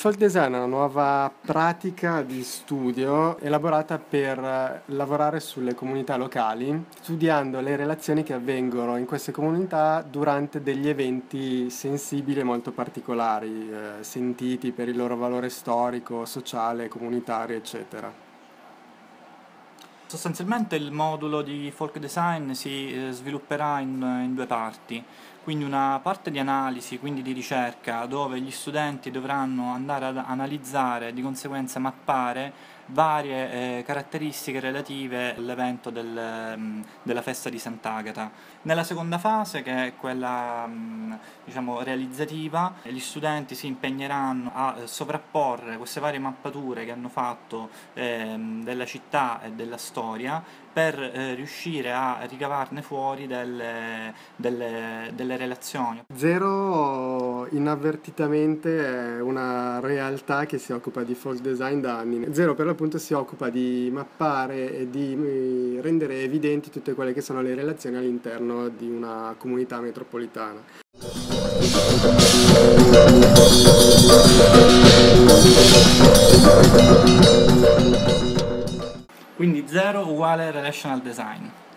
folk design è una nuova pratica di studio elaborata per lavorare sulle comunità locali, studiando le relazioni che avvengono in queste comunità durante degli eventi sensibili e molto particolari, sentiti per il loro valore storico, sociale, comunitario, eccetera. Sostanzialmente il modulo di folk design si svilupperà in due parti, quindi una parte di analisi, quindi di ricerca, dove gli studenti dovranno andare ad analizzare e di conseguenza mappare varie caratteristiche relative all'evento della festa di Sant'Agata. Nella seconda fase, che è quella diciamo realizzativa, gli studenti si impegneranno a sovrapporre queste varie mappature che hanno fatto della città e della storia per riuscire a ricavarne fuori delle relazioni. Zero inavvertitamente è una realtà che si occupa di folk design da anni. Zero per l'appunto si occupa di mappare e di rendere evidenti tutte quelle che sono le relazioni all'interno di una comunità metropolitana. Quindi zero uguale relational design.